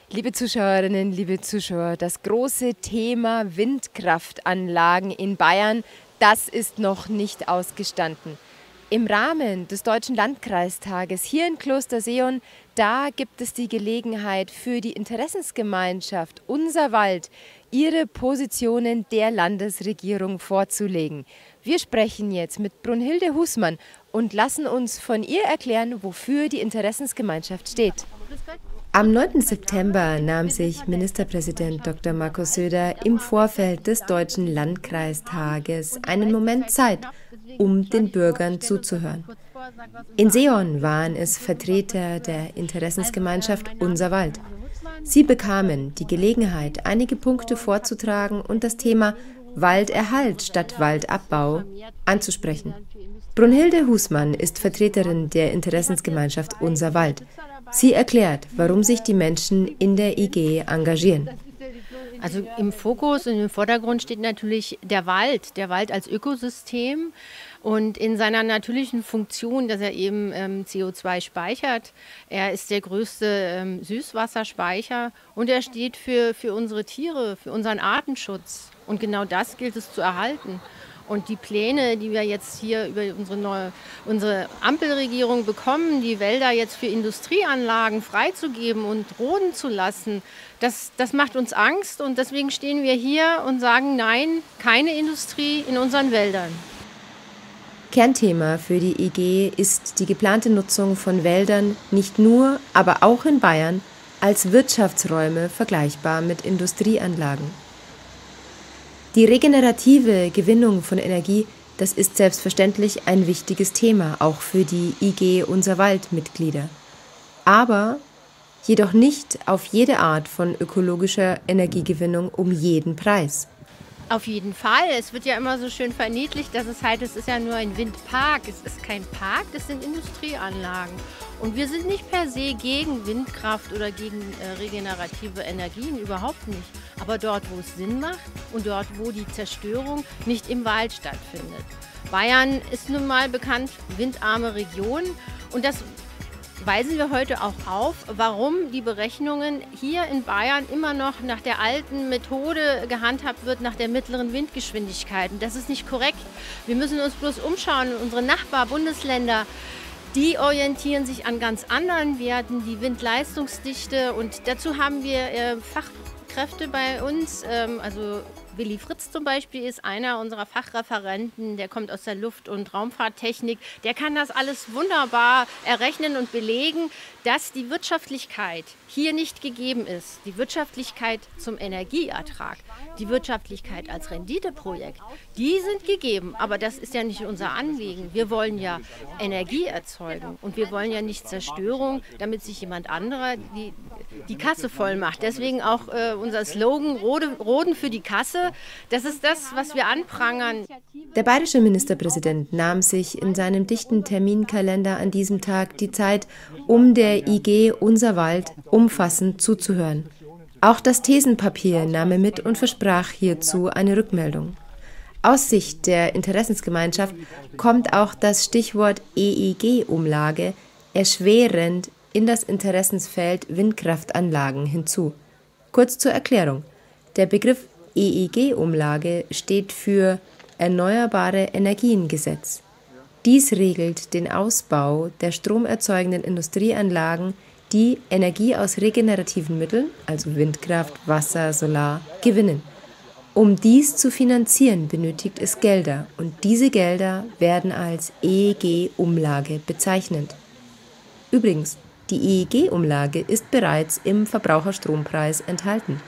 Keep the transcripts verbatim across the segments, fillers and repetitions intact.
Liebe Zuschauerinnen, liebe Zuschauer, das große Thema Windkraftanlagen in Bayern, das ist noch nicht ausgestanden. Im Rahmen des Deutschen Landkreistages hier in Klosterseeon, da gibt es die Gelegenheit für die Interessensgemeinschaft Unser Wald, ihre Positionen der Landesregierung vorzulegen. Wir sprechen jetzt mit Brunhilde Husmann und lassen uns von ihr erklären, wofür die Interessensgemeinschaft steht. Am neunten September nahm sich Ministerpräsident Doktor Markus Söder im Vorfeld des Deutschen Landkreistages einen Moment Zeit, um den Bürgern zuzuhören. In Seeon waren es Vertreter der Interessensgemeinschaft Unser Wald. Sie bekamen die Gelegenheit, einige Punkte vorzutragen und das Thema Walderhalt statt Waldabbau anzusprechen. Brunhilde Husmann ist Vertreterin der Interessensgemeinschaft Unser Wald. Sie erklärt, warum sich die Menschen in der I G engagieren. Also im Fokus und im Vordergrund steht natürlich der Wald, der Wald als Ökosystem und in seiner natürlichen Funktion, dass er eben ähm, C O zwei speichert. Er ist der größte ähm, Süßwasserspeicher und er steht für, für unsere Tiere, für unseren Artenschutz. Und genau das gilt es zu erhalten. Und die Pläne, die wir jetzt hier über unsere, neue, unsere Ampelregierung bekommen, die Wälder jetzt für Industrieanlagen freizugeben und roden zu lassen, das, das macht uns Angst. Und deswegen stehen wir hier und sagen, nein, keine Industrie in unseren Wäldern. Kernthema für die I G ist die geplante Nutzung von Wäldern, nicht nur, aber auch in Bayern, als Wirtschaftsräume vergleichbar mit Industrieanlagen. Die regenerative Gewinnung von Energie, das ist selbstverständlich ein wichtiges Thema, auch für die I G Unser Wald-Mitglieder. Aber jedoch nicht auf jede Art von ökologischer Energiegewinnung um jeden Preis. Auf jeden Fall. Es wird ja immer so schön verniedlicht, dass es halt, es ist ja nur ein Windpark. Es ist kein Park, das sind Industrieanlagen. Und wir sind nicht per se gegen Windkraft oder gegen äh, regenerative Energien, überhaupt nicht. Aber dort, wo es Sinn macht und dort, wo die Zerstörung nicht im Wald stattfindet. Bayern ist nun mal bekannt, windarme Region. Und das weisen wir heute auch auf, warum die Berechnungen hier in Bayern immer noch nach der alten Methode gehandhabt wird, nach der mittleren Windgeschwindigkeit. Und das ist nicht korrekt. Wir müssen uns bloß umschauen. Unsere Nachbarbundesländer, die orientieren sich an ganz anderen Werten, die Windleistungsdichte. Und dazu haben wir äh, Fachkräfte bei uns, ähm, also Willi Fritz zum Beispiel ist einer unserer Fachreferenten, der kommt aus der Luft- und Raumfahrttechnik. Der kann das alles wunderbar errechnen und belegen, dass die Wirtschaftlichkeit hier nicht gegeben ist. Die Wirtschaftlichkeit zum Energieertrag, die Wirtschaftlichkeit als Renditeprojekt, die sind gegeben. Aber das ist ja nicht unser Anliegen. Wir wollen ja Energie erzeugen und wir wollen ja nicht Zerstörung, damit sich jemand anderer die, die Kasse voll macht. Deswegen auch äh, unser Slogan, Rode, Roden für die Kasse. Das ist das, was wir anprangern. Der bayerische Ministerpräsident nahm sich in seinem dichten Terminkalender an diesem Tag die Zeit, um der I G Unser Wald umfassend zuzuhören. Auch das Thesenpapier nahm er mit und versprach hierzu eine Rückmeldung. Aus Sicht der Interessensgemeinschaft kommt auch das Stichwort E E G-Umlage erschwerend in das Interessensfeld Windkraftanlagen hinzu. Kurz zur Erklärung. Der Begriff E E G-Umlage steht für Erneuerbare Energien-Gesetz. Dies regelt den Ausbau der stromerzeugenden Industrieanlagen, die Energie aus regenerativen Mitteln, also Windkraft, Wasser, Solar, gewinnen. Um dies zu finanzieren, benötigt es Gelder und diese Gelder werden als E E G-Umlage bezeichnet. Übrigens, die E E G-Umlage ist bereits im Verbraucherstrompreis enthalten.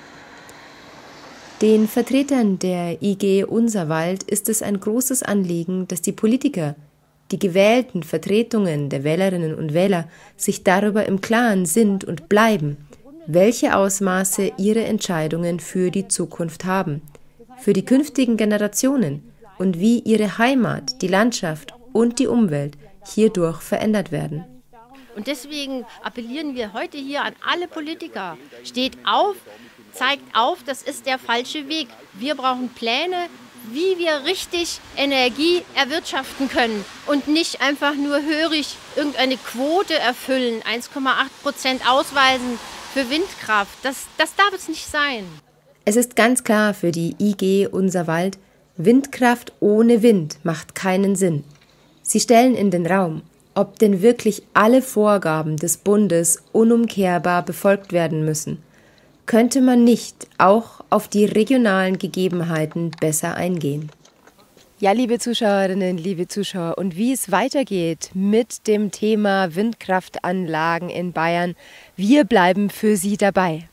Den Vertretern der I G Unser Wald ist es ein großes Anliegen, dass die Politiker, die gewählten Vertretungen der Wählerinnen und Wähler, sich darüber im Klaren sind und bleiben, welche Ausmaße ihre Entscheidungen für die Zukunft haben, für die künftigen Generationen und wie ihre Heimat, die Landschaft und die Umwelt hierdurch verändert werden. Und deswegen appellieren wir heute hier an alle Politiker, steht auf, zeigt auf, das ist der falsche Weg. Wir brauchen Pläne, wie wir richtig Energie erwirtschaften können und nicht einfach nur hörig irgendeine Quote erfüllen, eins Komma acht Prozent ausweisen für Windkraft. Das, das darf es nicht sein. Es ist ganz klar für die I G Unser Wald, Windkraft ohne Wind macht keinen Sinn. Sie stellen in den Raum, ob denn wirklich alle Vorgaben des Bundes unumkehrbar befolgt werden müssen. Könnte man nicht auch auf die regionalen Gegebenheiten besser eingehen? Ja, liebe Zuschauerinnen, liebe Zuschauer, und wie es weitergeht mit dem Thema Windkraftanlagen in Bayern, wir bleiben für Sie dabei.